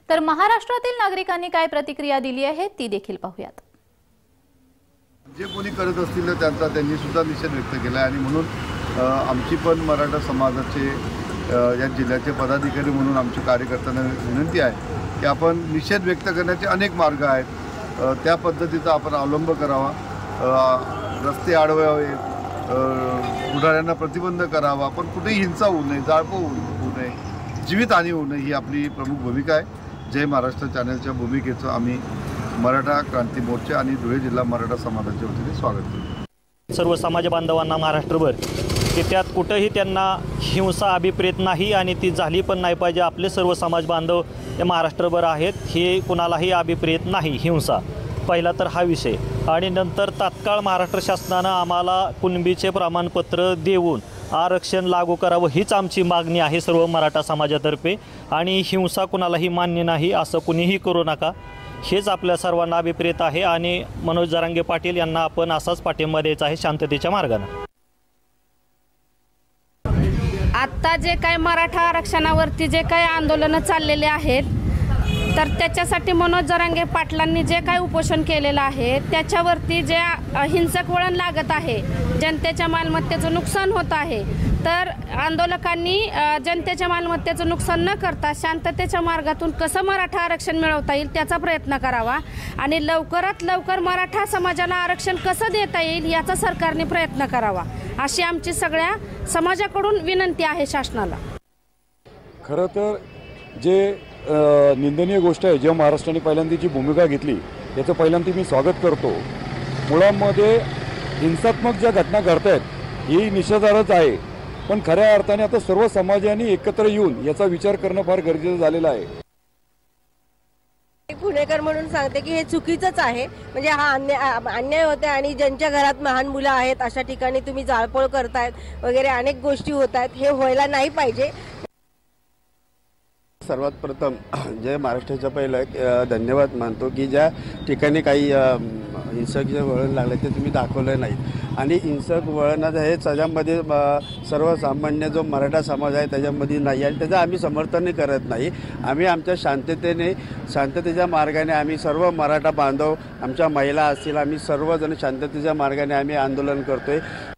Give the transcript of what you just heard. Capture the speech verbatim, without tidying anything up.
तर महाराष्ट्रातील नागरिकांनी काय प्रतिक्रिया दिली आहे ती देखील पाहूयात। जे कोणी करत असतील त्यांचा त्यांनी सुद्धा निषेध व्यक्त केला आणि म्हणून आमची पण मराठा समाजाचे या जिल्ह्याचे पदाधिकारी म्हणून आमच्या कार्यकर्त्यांना विनंती आहे की आपण निषेध व्यक्त करण्याचे अनेक मार्ग आहेत, त्या पद्धतीचा आपण अवलंब करावा। रस्ते अडवावे, पुढाऱ्यांना प्रतिबंध करावा, पण कुठेही हिंसा होऊ नये, जाळपोळ होऊ नये, जीवितहानी होऊ नये ही आपली प्रमुख भूमिका आहे। जय महाराष्ट्र चॅनलच्या भूमिकेचं आम्ही मराठा क्रांती मोर्चा आणि धुळे जिल्हा मराठा समाजाच्या वतीने स्वागत करतो। सर्व समाज बांधवांना महाराष्ट्रभर की त्यात कुठेही त्यांना हिंसा अभिप्रेत नाही आणि ती झाली पण नाही पाहिजे। आपले सर्व समाज बांधव हे महाराष्ट्रभर आहेत, हे कुणालाही अभिप्रेत नाही हिंसा, पहिला तर हा विषय। आणि नंतर तात्काळ महाराष्ट्र शासनानं आम्हाला कुणबीचे प्रमाणपत्र देऊन आरक्षण लागू करावं हीच आमची मागणी आहे सर्व मराठा समाजातर्फे। आणि हिंसा कुणालाही मान्य नाही, असं कुणीही करू नका, हेच आपल्या सर्वांना अभिप्रेत आहे। आणि मनोज जरांगे पाटील यांना आपण असाच पाठिंबा द्यायचा आहे शांततेच्या मार्गाने। आत्ता जे काय मराठा आरक्षणावरती जे काय आंदोलनं चाललेले आहेत, तर त्याच्यासाठी मनोज जरांगे पाटलांनी जे काय उपोषण केलेलं आहे त्याच्यावरती जे हिंसक वळण लागत आहे, जनतेच्या मालमत्तेचं नुकसान होत आहे, तर आंदोलकांनी जनतेच्या मालमत्तेचं नुकसान न करता शांततेच्या मार्गातून कसं मराठा आरक्षण मिळवता येईल त्याचा प्रयत्न करावा आणि लवकरात लवकर मराठा समाजाला आरक्षण कसं देता येईल याचा सरकारने प्रयत्न करावा, अशी आमची सगळ्या समाजाकडून विनंती आहे शासनाला। खरं तर जे निंदनीय गोष्ट आहे, जेव्हा महाराष्ट्राने पहिल्यांदाची भूमिका घेतली याचं पहिल्यांदा मी स्वागत करतो। मुळामध्ये हिंसात्मक ज्या घटना घडत आहेत ही निषेधार्हच आहे, पण खऱ्या अर्थाने आता सर्व समाजाने एकत्र येऊन याचा विचार करणं फार गरजेचं झालेलं आहे। पुणेकर म्हणून सांगते की हे चुकीचंच आहे, म्हणजे हा अन्याय अन्याय होते आणि ज्यांच्या घरात लहान मुलं आहेत अशा ठिकाणी तुम्ही जाळपोळ करतायत वगैरे अनेक गोष्टी होत आहेत, हे व्हायला नाही पाहिजे। सर्वात प्रथम जय महाराष्ट्राच्या पहिलं धन्यवाद मानतो की ज्या ठिकाणी काही हिंसक जे वळण लागले ते तुम्ही दाखवलं नाहीत आणि हिंसक वळणाचं हे त्याच्यामध्ये सर्वसामान्य जो मराठा समाज आहे त्याच्यामध्ये नाही आणि त्याचं आम्ही समर्थन करत नाही। आम्ही आमच्या शांततेने शांततेच्या मार्गाने आम्ही सर्व मराठा बांधव, आमच्या महिला असतील, आम्ही सर्वजण शांततेच्या मार्गाने आम्ही आंदोलन करतो आहे।